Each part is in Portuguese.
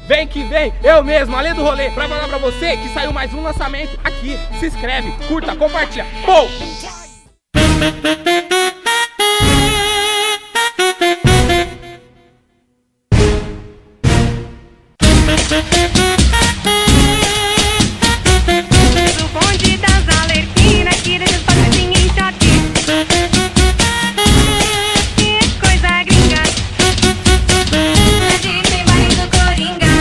vem que vem, eu mesmo, além do rolê, pra falar pra você que saiu mais um lançamento aqui. Se inscreve, curta, compartilha. Pou! O bonde das Alerquinas que deixa os patrocínios em choque. Que coisa gringa. Hoje tem baile do Coringa.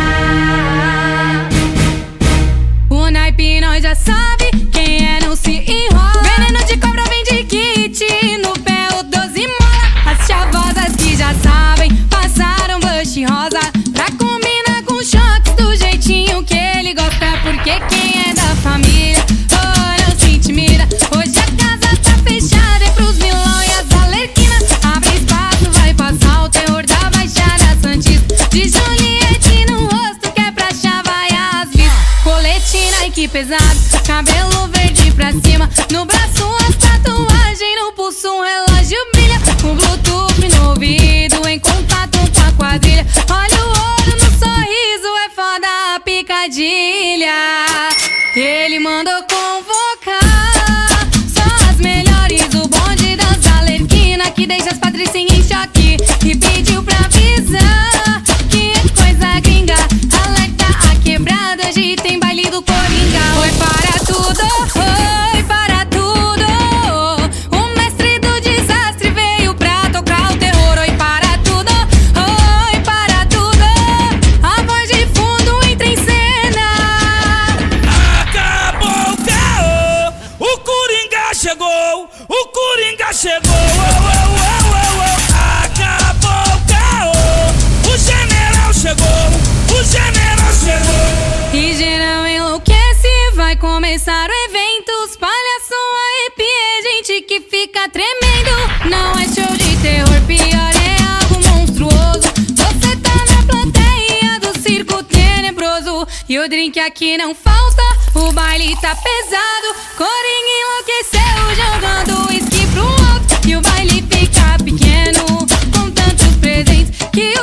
O naipe nós já sabe, quem é não se enrola. Veneno de cobra vem de kit, no pé o 12 mola. As chavosas que já sabem, passaram blush rosa pra combinar com choques do jeitinho que ele gosta. Porque quem é da família, oh, não se intimida. Hoje a casa tá fechada, é pros milão e as alerquinas. Abre espaço, vai passar o terror da Baixada Santista. De Juliette no rosto, que é pra chavaiar as vistas. Colete Nike pesado, cabelo verde pra cima. No braço as tatuagens, no pulso um relógio brilha. Com Bluetooth no ouvido, em contato com a quadrilha. Olha o olho no sorriso, é foda a picadilha. Ele mandou convocar só as melhores, o bonde das Alerquinas que deixa as patricinhas em choque. E pediu pra avisar que coisa gringa. Alerta a quebrada, hoje tem baile do Coringa. Oi para tudo, oi para tudo. O mestre do desastre veio pra tocar o terror. Oi para tudo, oi para tudo. A voz de fundo entra em cena. Acabou o caô, o Coringa chegou, o Coringa chegou. Acabou o caô, o general chegou, o general chegou. E geral enlouquece, vai começar o evento. Os palhaços arrepia, gente que fica tremendo. Não é show de terror, pior é algo monstruoso. Você tá na plateia do circo tenebroso. E o drink aqui não falta, o baile tá pesado. Coringa enlouqueceu, jogando uísque pro alto. E o baile fica pequeno, com tantos presentes que o